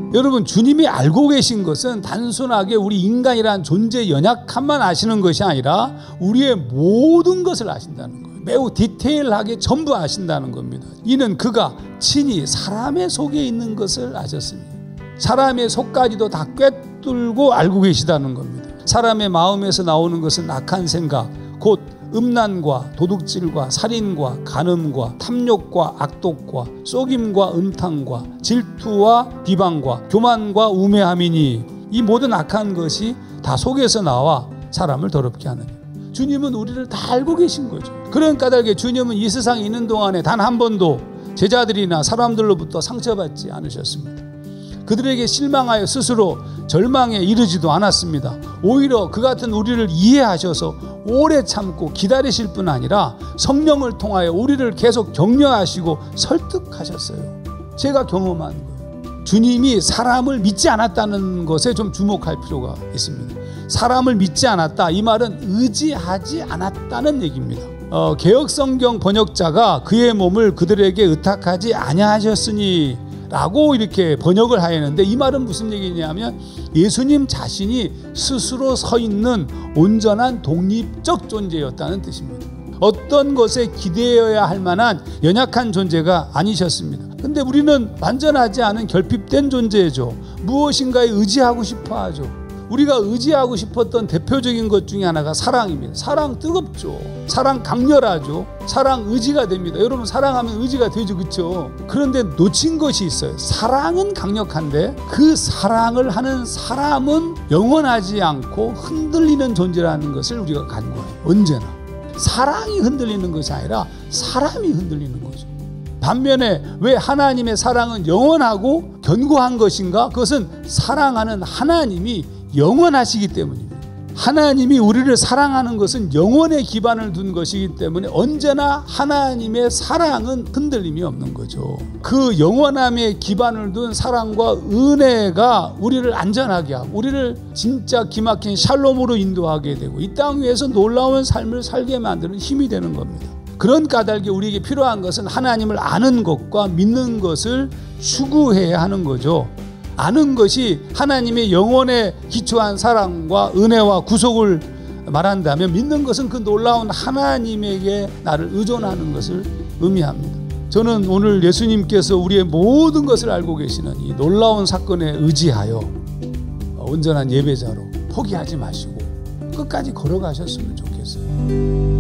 여러분, 주님이 알고 계신 것은 단순하게 우리 인간이란 존재의 연약함만 아시는 것이 아니라 우리의 모든 것을 아신다는 거예요. 매우 디테일하게 전부 아신다는 겁니다. 이는 그가 친히 사람의 속에 있는 것을 아셨습니다. 사람의 속까지도 다 꿰뚫고 알고 계시다는 겁니다. 사람의 마음에서 나오는 것은 악한 생각, 곧 음란과 도둑질과 살인과 간음과 탐욕과 악독과 속임과 음탕과 질투와 비방과 교만과 우매함이니 이 모든 악한 것이 다 속에서 나와 사람을 더럽게 하느니라. 주님은 우리를 다 알고 계신 거죠. 그런 까닭에 주님은 이 세상에 있는 동안에 단 한 번도 제자들이나 사람들로부터 상처받지 않으셨습니다. 그들에게 실망하여 스스로 절망에 이르지도 않았습니다. 오히려 그 같은 우리를 이해하셔서 오래 참고 기다리실 뿐 아니라 성령을 통하여 우리를 계속 격려하시고 설득하셨어요. 제가 경험한 거예요. 주님이 사람을 믿지 않았다는 것에 좀 주목할 필요가 있습니다. 사람을 믿지 않았다, 이 말은 의지하지 않았다는 얘기입니다. 개역성경 번역자가 그의 몸을 그들에게 의탁하지 아니하셨으니 라고 이렇게 번역을 하였는데, 이 말은 무슨 얘기냐면 예수님 자신이 스스로 서 있는 온전한 독립적 존재였다는 뜻입니다. 어떤 것에 기대어야 할 만한 연약한 존재가 아니셨습니다. 근데 우리는 완전하지 않은 결핍된 존재죠. 무엇인가에 의지하고 싶어 하죠. 우리가 의지하고 싶었던 대표적인 것 중에 하나가 사랑입니다. 사랑 뜨겁죠. 사랑 강렬하죠. 사랑 의지가 됩니다. 여러분, 사랑하면 의지가 되죠, 그렇죠? 그런데 놓친 것이 있어요. 사랑은 강력한데 그 사랑을 하는 사람은 영원하지 않고 흔들리는 존재라는 것을 우리가 간과해요. 언제나 사랑이 흔들리는 것이 아니라 사람이 흔들리는 거죠. 반면에 왜 하나님의 사랑은 영원하고 견고한 것인가? 그것은 사랑하는 하나님이 영원하시기 때문입니다. 하나님이 우리를 사랑하는 것은 영원의 기반을 둔 것이기 때문에 언제나 하나님의 사랑은 흔들림이 없는 거죠. 그 영원함의 기반을 둔 사랑과 은혜가 우리를 안전하게 하고 우리를 진짜 기막힌 샬롬으로 인도하게 되고 이 땅 위에서 놀라운 삶을 살게 만드는 힘이 되는 겁니다. 그런 까닭에 우리에게 필요한 것은 하나님을 아는 것과 믿는 것을 추구해야 하는 거죠. 아는 것이 하나님의 영원에 기초한 사랑과 은혜와 구속을 말한다면, 믿는 것은 그 놀라운 하나님에게 나를 의존하는 것을 의미합니다. 저는 오늘 예수님께서 우리의 모든 것을 알고 계시는 이 놀라운 사건에 의지하여 온전한 예배자로 포기하지 마시고 끝까지 걸어가셨으면 좋겠어요.